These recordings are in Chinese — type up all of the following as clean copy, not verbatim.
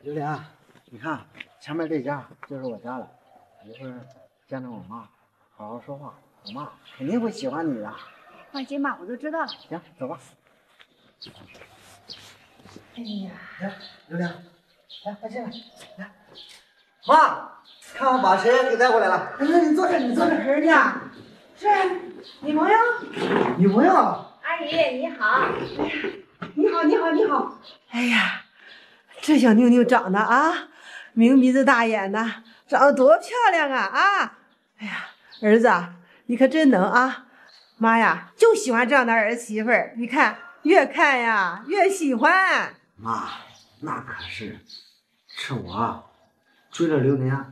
榴莲，你看前面这家就是我家了，一会儿见着我妈，好好说话，我妈肯定会喜欢你的。 放心吧，我都知道了。 行，走吧。 哎呀， 来，榴莲，来，快进来，来。妈，看我把谁给带过来了？你坐这，你坐这。 儿子，是女朋友？ 女朋友？ 阿姨你好。 你好，你好，你好。哎呀，这小妞妞长得啊，明鼻子大眼的，长得多漂亮啊啊！哎呀，儿子，你可真能啊！妈呀，就喜欢这样的儿媳妇儿。你看，越看呀越喜欢。 妈，那可是我追了榴莲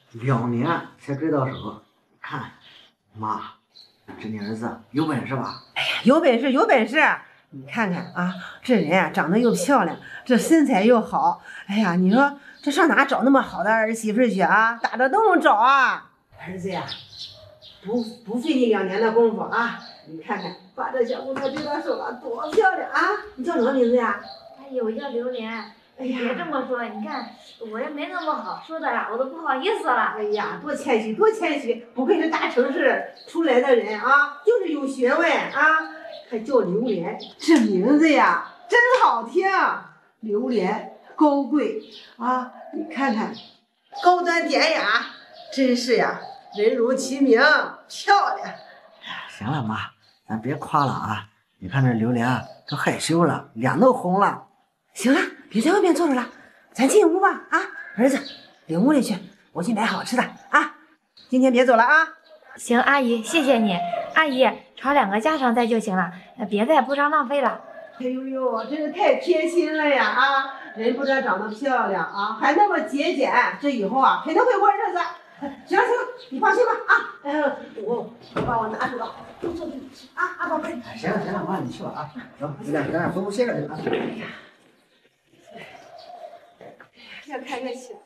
2年才追到手。看，妈，这你儿子有本事吧？ 哎呀，有本事，有本事！你看看啊，这人啊长得又漂亮，这身材又好。哎呀，你说这上哪找那么好的儿媳妇去啊？打着洞找啊！儿子呀，不费你2年的功夫啊！你看看，把这小姑娘追到手了，多漂亮啊！你叫什么名字呀？ 阿姨，我叫榴莲。 哎呀， 别这么说，你看我也没那么好，说的呀，我都不好意思了。 哎呀，多谦虚，多谦虚！不愧是大城市出来的人啊，就是有学问啊！还叫榴莲，这名字呀真好听。榴莲高贵啊，你看看，高端典雅，真是呀，人如其名，漂亮。 行了，妈，咱别夸了啊！你看这榴莲都害羞了，脸都红了。 行了，别在外面坐着了，咱进屋吧啊！儿子，领屋里去，我去买好吃的啊！今天别走了啊！ 行，阿姨，谢谢你。阿姨，炒2个家常菜就行了，别再不上浪费了。 哎呦呦，真是太贴心了呀啊！人不但长得漂亮啊，还那么节俭，这以后啊肯定会过日子。行了行了，你放心吧啊！我把我拿住了，坐啊，宝贝。 行了行了，妈你去吧啊，走，咱俩回屋歇着去啊。 越看越喜欢。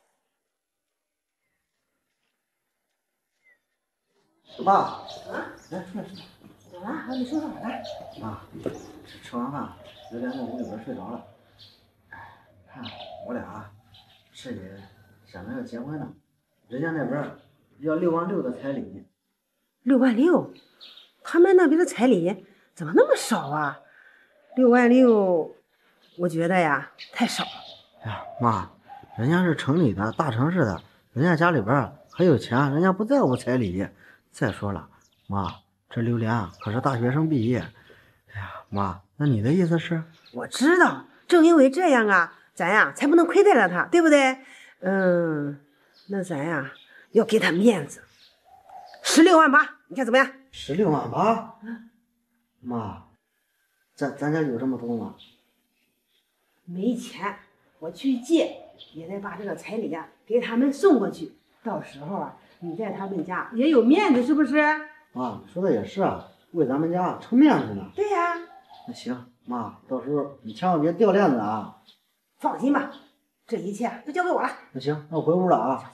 妈， 啊？ 来出来出来。 怎么了？你说啥了？ 妈，吃完饭，榴莲在屋里边睡着了。哎，看我俩是也想着要结婚呢，人家那边要6万6的彩礼。 6万6，他们那边的彩礼怎么那么少啊？6万6，我觉得呀太少了。 哎呀，妈，人家是城里的大城市的，人家家里边很有钱，人家不在乎彩礼。再说了，妈，这榴莲可是大学生毕业。哎呀，妈，那你的意思是？ 我知道，正因为这样啊，咱呀才不能亏待了他，对不对？那咱呀要给他面子，16万8，你看怎么样 16万8？妈，咱家有这么多吗？ 没钱，我去借，也得把这个彩礼呀给他们送过去。到时候啊，你在他们家也有面子，是不是？ 妈，说的也是啊，为咱们家撑面子呢。 对呀。 那行，妈，到时候你千万别掉链子啊。 放心吧，这一切都交给我了。 那行，那我回屋了啊。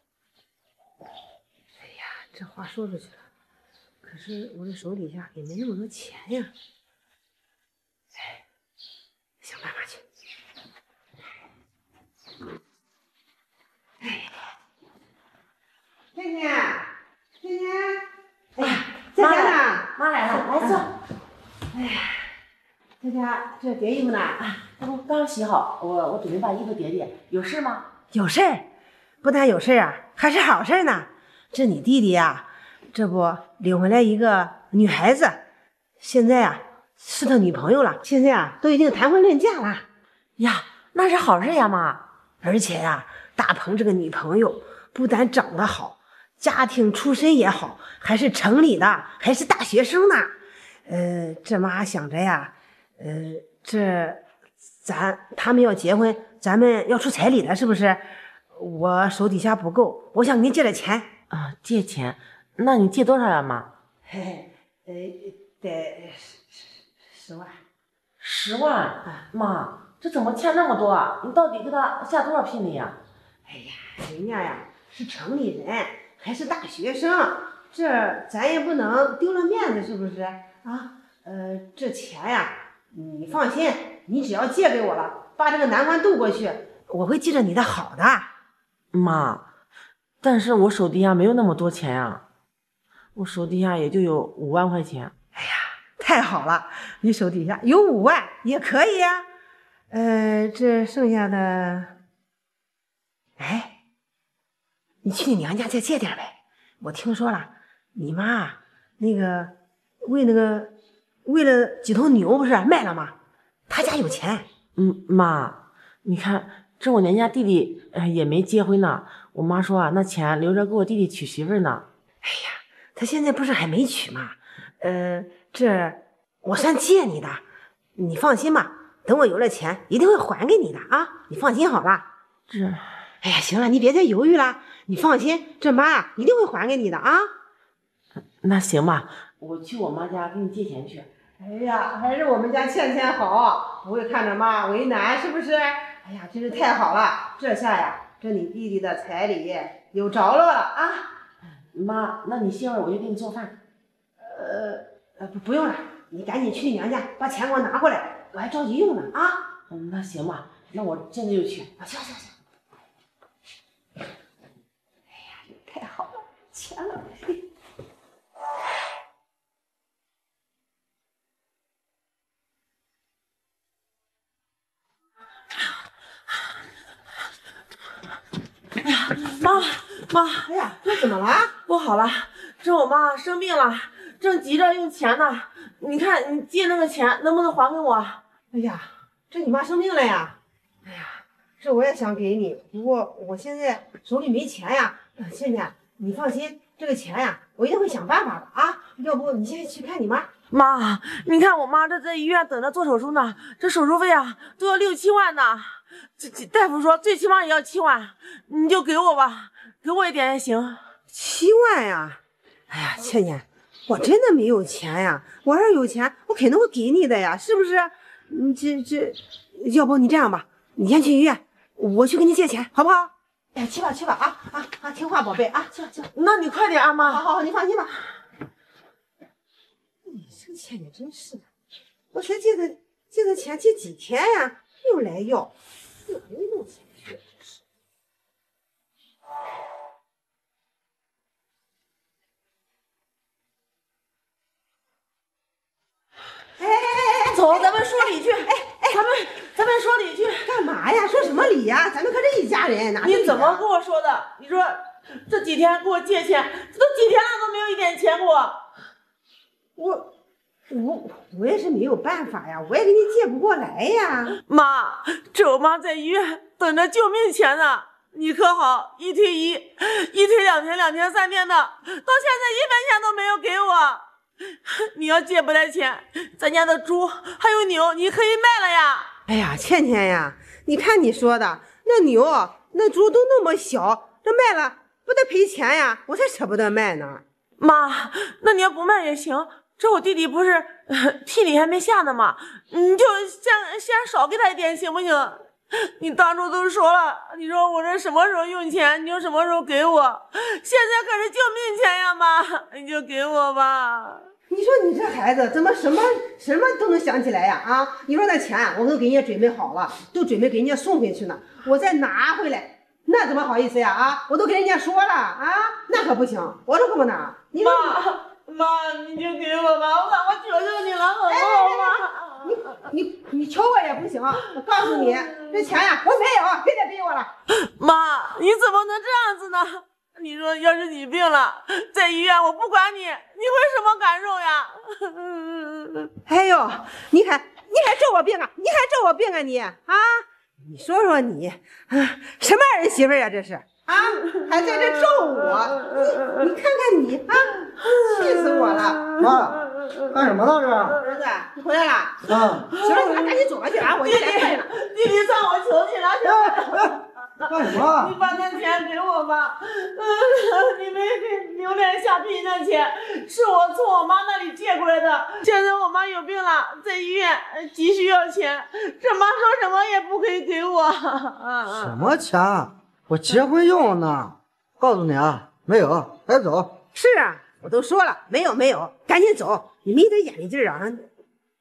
哎呀，这话说出去了，可是我这手底下也没那么多钱呀。哎，想办法去。哎，天天，哎呀，在家呢。 妈来了，来坐。 哎呀，在家这叠衣服呢。 这不刚洗好，我准备把衣服叠叠，有事吗？ 有事儿，不但有事儿啊，还是好事呢。这你弟弟呀，这不领回来一个女孩子，现在啊是他女朋友了，现在啊都已经谈婚论嫁了呀，那是好事呀，妈。 而且呀，大鹏这个女朋友不但长得好，家庭出身也好，还是城里的，还是大学生呢。这妈想着呀，他们要结婚，咱们要出彩礼了，是不是？我手底下不够，我想给你借点钱啊。借钱？那你借多少呀，妈？ 得10万。 10万？妈，这怎么欠那么多啊？你到底给他下多少聘礼呀？ 哎呀，人家呀是城里人，还是大学生，这咱也不能丢了面子，是不是啊？这钱呀，你放心，你只要借给我了，把这个难关渡过去， 我会记着你的好的。 妈，但是我手底下没有那么多钱呀，我手底下也就有5万块钱。 太好了，你手底下有5万也可以呀。这剩下的，哎，你去你娘家再借点呗。我听说了，你妈喂了几头牛不是卖了吗？她家有钱。 妈，你看这我娘家弟弟也没结婚呢，我妈说啊，那钱留着给我弟弟娶媳妇呢。 哎呀，他现在不是还没娶吗？这我算借你的，你放心吧，等我有了钱一定会还给你的啊，你放心好了。哎呀，行了，你别再犹豫了，你放心，这妈呀一定会还给你的啊。 那行吧，我去我妈家给你借钱去。 哎呀，还是我们家倩倩好，不会看着妈为难，是不是？哎呀，真是太好了，这下呀，这你弟弟的彩礼有着落了啊。 妈，那你歇会儿我就给你做饭。 不用了，你赶紧去你娘家把钱给我拿过来，我还着急用呢啊。 那行吧，那我现在就去。 行。哎呀，太好了，钱了。 妈， 哎呀，这怎么了？ 不好了，这我妈生病了，正急着用钱呢。你看你借那个钱能不能还给我？ 哎呀，这你妈生病了呀？哎呀，这我也想给你，不过我现在手里没钱呀。倩倩，你放心，这个钱呀，我一定会想办法的啊。要不你现在去看你妈？ 妈，你看我妈这在医院等着做手术呢，这手术费啊都要6、7万呢。这大夫说最起码也要7万，你就给我吧，给我一点也行。 7万呀？哎呀，倩倩，我真的没有钱呀。我要是有钱，我肯定会给你的呀，是不是？要不你这样吧，你先去医院，我去给你借钱，好不好？哎，去吧啊，听话，宝贝啊，去吧。 那你快点啊，妈。 好，你放心吧。你这个倩倩真是的，我才借的钱借几天呀，又来要，又没弄钱去。 走，咱们说理去。咱们说理去。 干嘛呀？说什么理呀？咱们可是一家人，哪你怎么跟我说的？你说这几天给我借钱，这都几天了都没有一点钱给我。 我也是没有办法呀，我也给你借不过来呀。 妈，这我妈在医院等着救命钱呢，你可好，一推1，一推2天，2天3天的，到现在1分钱都没有给我。你要借不来钱，咱家的猪还有牛你可以卖了呀。 哎呀，倩倩呀，你看你说的，那牛那猪都那么小，这卖了不得赔钱呀？我才舍不得卖呢。 妈，那你要不卖也行，这我弟弟不是屁里还没下呢吗？你就先少给他一点行不行？你当初都说了，你说我这什么时候用钱你就什么时候给我，现在可是救命钱呀，妈，你就给我吧。 你说你这孩子怎么什么都能想起来呀？啊，你说那钱啊，我都给人家准备好了，都准备给人家送回去呢，我再拿回来，那怎么好意思呀？啊，我都跟人家说了啊，那可不行，我都可不拿。你说妈，你就给我吧，我求求你了，好不好妈？ 你求我也不行，我告诉你，这钱呀，我没有，别再逼我了。 妈，你怎么能这样子呢？你说要是你病了，在医院我不管你，你会什么感受呀？ 哎呦，你还咒我病啊？你还咒我病啊你？啊，你说说你啊，什么儿媳妇呀这是？啊，还在这咒我？你看看你啊，气死我了！ 妈，干什么呢这？ 儿子，你回来了？ 啊， 行了，赶紧走吧去啊！我弟弟，算我求你了， 干什么？ 你把那钱给我吧。你没给榴莲下屁那钱是我从我妈那里借过来的，现在我妈有病了，在医院急需要钱，这妈说什么也不可以给我。 什么钱？我结婚用呢。告诉你啊，没有，赶紧走。 是啊，我都说了，没有，赶紧走！你没点眼力劲儿啊！ 你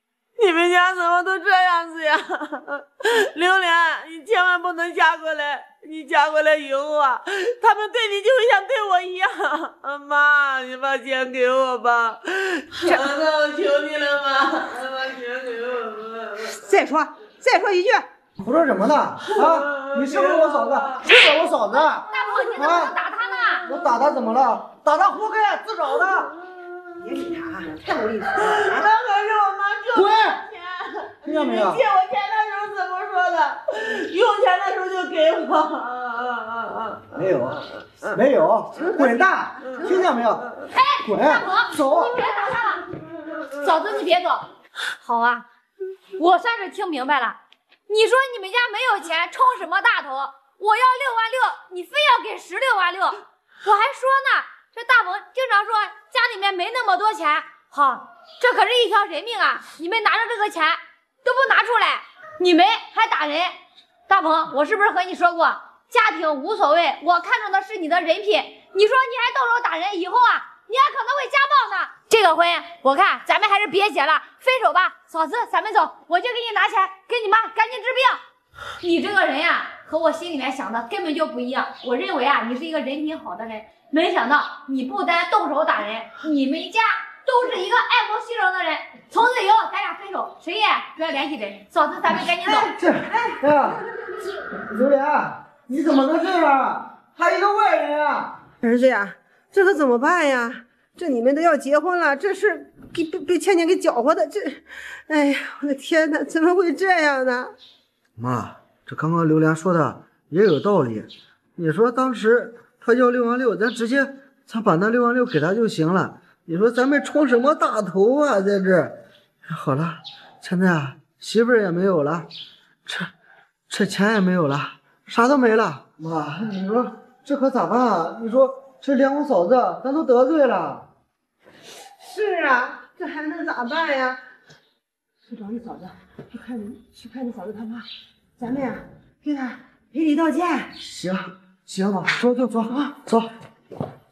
你们家怎么都这样子呀？榴莲，你千万不能嫁过来。你嫁过来以后啊，他们对你就会像对我一样。妈，你把钱给我吧，那我求你了，妈，把钱给我吧。 再说一句， 胡说什么呢？啊，你是不是我嫂子？是不是我嫂子？ 大伯，你怎么能打他呢？ 我打他怎么了？打他活该，自找的。 别理他，太无理取闹那了。 可是我妈救我钱， 听见没有？ 借我钱的时候怎么说的？用钱的时候就给我。 没有，滚蛋！听见没有？ 哎， 滚！ 大伯， 走！ 你别打他了。嫂子，你别走。好啊，我算是听明白了。你说你们家没有钱，冲什么大头？我要6万6，你非要给16万6。我还说呢，这大鹏经常说家里面没那么多钱。好，这可是一条人命啊！你们拿着这个钱都不拿出来，你们还打人。大鹏，我是不是和你说过，家庭无所谓，我看中的是你的人品。你说你还动手打人，以后啊，你还可能会家暴呢。这个婚，我看咱们还是别结了，分手吧。嫂子，咱们走，我就给你拿钱，给你妈赶紧治病。你这个人呀，和我心里面想的根本就不一样。我认为啊，你是一个人品好的人，没想到你不单动手打人，你们家都是一个爱国牺牲的人。从此以后，咱俩分手，谁也不要联系谁。嫂子，咱们赶紧走。 榴莲，你怎么能这样？还一个外人啊！ 儿子呀，这可怎么办呀？这你们都要结婚了，这事被倩倩给搅和的，这，哎呀，我的天哪，怎么会这样呢？ 妈，这刚刚榴莲说的也有道理。你说当时他要6万6，咱直接把那6万6给他就行了。你说咱们冲什么大头啊，在这儿？好了，现在啊，媳妇儿也没有了，这钱也没有了，啥都没了。妈，你说这可咋办啊？你说这连我嫂子咱都得罪了。 是啊，这还能咋办呀？去找你嫂子，去看你嫂子他妈，咱们呀给他赔礼道歉。 行，妈，走啊，走。